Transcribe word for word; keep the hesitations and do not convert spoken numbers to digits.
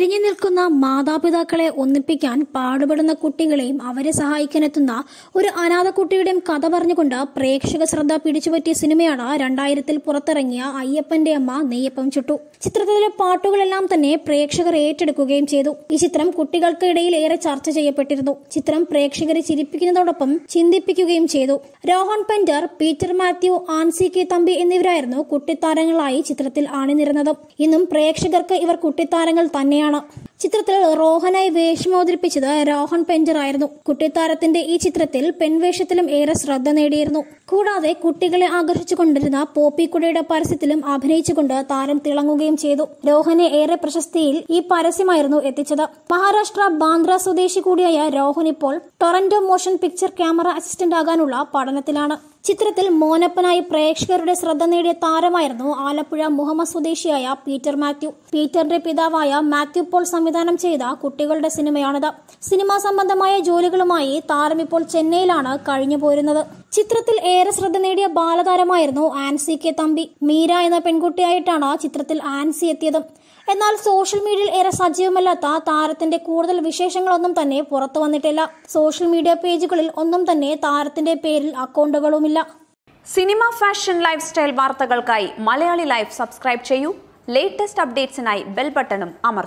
പിരിഞ്ഞു നിൽക്കുന്ന മാതാപിതാക്കളെ ഒന്നിപ്പിക്കാൻ പാടുപെടുന്ന കുട്ടികളെയും അവരെ സഹായിക്കാനെത്തുന്ന ഒരു അനാഥ കുട്ടിയുടെയും കഥ പറഞ്ഞുകൊണ്ട് പ്രേക്ഷക ശ്രദ്ധ പിടിച്ചുപറ്റിയ സിനിമയാണ് രണ്ടായിരത്തിൽ പുറത്തിറങ്ങിയ അയ്യപ്പന്റെ അമ്മ നെയ്യപ്പം ചുട്ടു. ചിത്രത്തിലെ പാട്ടുകളെല്ലാം തന്നെ പ്രേക്ഷകർ ഏറ്റെടുക്കുകയും ചെയ്തു. ഈ ചിത്രം കുട്ടികൾക്ക് ഇടയിൽ ഏറെ ചർച്ച ചെയ്യപ്പെട്ടിരുന്നു. ചിത്രം പ്രേക്ഷകരെ ചിരിപ്പിക്കുന്നതോടൊപ്പം ചിന്തിപ്പിക്കുകയും ചെയ്തു. രോഹൻ പെൻഡർ, പീറ്റർ മാത്യു, ആൻസി കെ തമ്പി എന്നിവരായിരുന്നു കുട്ടിത്താരങ്ങളായി ചിത്രത്തിൽ അണിനിരന്നത്. ഇന്നും പ്രേക്ഷകർക്ക് ഇവർ കുട്ടിത്താരങ്ങൾ തന്നെയാണ്. ചിത്രത്തിൽ റോഹനായി വേഷം അവതരിപ്പിച്ചത് രോഹൻ പെൻഡർ ആയിരുന്നു. കുട്ടിത്താരത്തിന്റെ ഈ ചിത്രത്തിൽ പെൺവേഷത്തിലും ഏറെ ശ്രദ്ധ നേടിയിരുന്നു. കൂടാതെ കുട്ടികളെ ആകർഷിച്ചു കൊണ്ടിരുന്ന പോപ്പിക്കുടയുടെ പരസ്യത്തിലും അഭിനയിച്ചുകൊണ്ട് താരം തിളങ്ങുകയും ചെയ്തു. രോഹനെ ഏറെ പ്രശസ്തിയിൽ ഈ പരസ്യമായിരുന്നു എത്തിച്ചത്. മഹാരാഷ്ട്ര ബാന്ദ്ര സ്വദേശി കൂടിയായ രോഹൻ ഇപ്പോൾ Toronto motion picture camera assistant ആകാനുള്ള പഠനത്തിലാണ്. ചിത്രത്തിൽ മോനപ്പനായി പ്രേക്ഷകരുടെ ശ്രദ്ധ നേടിയ താരമായിരുന്നു ആലപ്പുഴ മുഹമ്മ സ്വദേശിയായ പീറ്റർ മാത്യു. പീറ്ററിന്റെ പിതാവായ മാത്യു പോൾ സംവിധാനം ചെയ്ത കുട്ടികളുടെ സിനിമയാണിത്. സിനിമാ സംബന്ധമായ ജോലികളുമായി താരം ഇപ്പോൾ ചെന്നൈയിലാണ് കഴിഞ്ഞു പോരുന്നത്. ചിത്രത്തിൽ ഏറെ ശ്രദ്ധ നേടിയ ബാലതാരമായിരുന്നു ആൻസി കെ തമ്പി. മീര എന്ന പെൺകുട്ടിയായിട്ടാണ് ചിത്രത്തിൽ ആൻസി എത്തിയത്. എന്നാൽ സോഷ്യൽ മീഡിയയിൽ ഏറെ സജീവമല്ലാത്ത താരത്തിന്റെ കൂടുതൽ വിശേഷങ്ങളൊന്നും തന്നെ പുറത്തു വന്നിട്ടില്ല. സോഷ്യൽ മീഡിയ പേജുകളിൽ ഒന്നും തന്നെ താരത്തിന്റെ പേരിൽ അക്കൗണ്ടുകളുമില്ല. സിനിമ, ഫാഷൻ, ലൈഫ് സ്റ്റൈൽ വാർത്തകൾക്കായി മലയാളി ലൈഫ് സബ്സ്ക്രൈബ് ചെയ്യൂ. ലേറ്റസ്റ്റ് അപ്ഡേറ്റ്സിനായി ബെൽ ബട്ടണും അമർത്തുക.